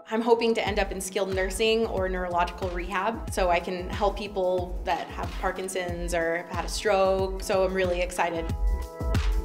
I'm hoping to end up in skilled nursing or neurological rehab, so I can help people that have Parkinson's or have had a stroke, so I'm really excited.